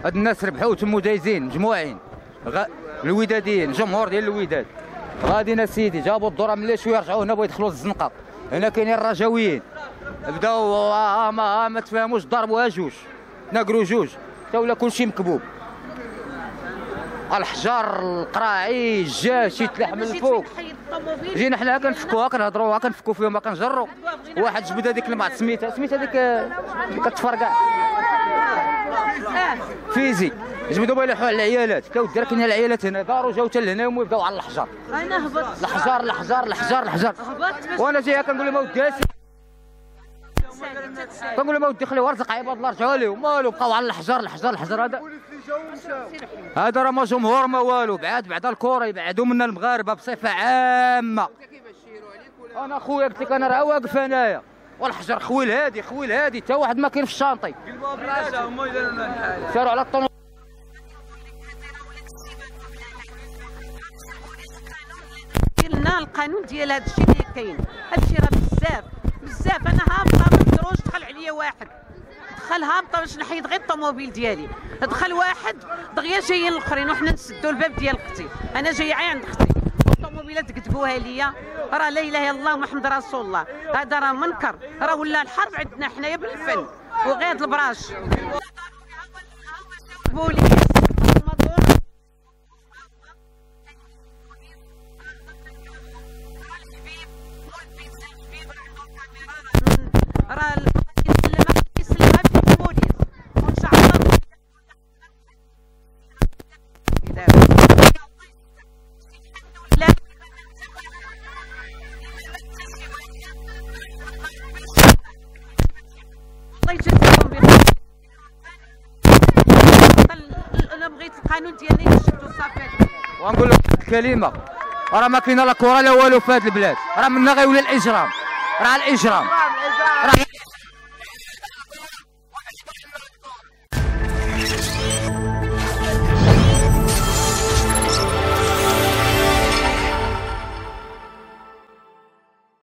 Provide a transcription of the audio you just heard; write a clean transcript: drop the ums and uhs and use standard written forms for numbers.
هاد الناس ربحوا تموا دايزين مجموعين الوداديين، الجمهور ديال الوداد غاديين اسيدي جابوا الذره من شويه رجعوا هنا بغاو يدخلوا للزنقه. هنا كاينين الرجاويين بداو ما تفهموش ضربوها جوج ناقروا جوج حتى ولا كلشي مكبوب. الحجر القراعي الجاش يتلاح من الفوق. جينا حنا كنفكوها كنهضروها كنفكو فيهم كنجروا. واحد جبد هذيك المعط سميتها هذيك اللي كتفرقع فيزي جبدوا بها يلوحوا على العيالات. كاو الدرا كاين العيالات هنا داروا جاو حتى لهنا وبداو على الحجر. انا هبطت الحجر وانا جاي كنقول لهم اودي كنقول لهم اودي خليوها رزق عباد الله رجعوا لهم مالو بقاو على الحجر هذا راه ما جمهور ما والو. بعد الكره يبعدوا منا المغاربه بصفه عامه. انا خويا قلت لك انا راه واقف انايا والحجر خويل هادي حتى واحد ما كاين في الشانطي. ساروا على الطن لنا القانون ديال هذا الشيء اللي كاين. هذا الشيء راه بزاف. انا هابطه ما ندروش دخل عليا واحد دخل هابطه باش نحيد غير الطوموبيل ديالي. دخل واحد دغيا جايين الاخرين وحنا نسدوا الباب ديال اختي. انا جايه عند اختي والطوموبيلات كتبوها ليا. راه لا اله الا الله محمد رسول الله. هذا راه منكر. راه ولا الحرب عندنا حنايا بالفن وغير البراش بوليس راه يسلمها في البوليس وان شاء الله الله يجازيهم بخير. انا بغيت القانون ديالنا يشدوا صافي. ونقول لك كلمه راه ما كاينه لا كره لا والو في هذه البلاد. راه منا غيولي الاجرام. راه الاجرام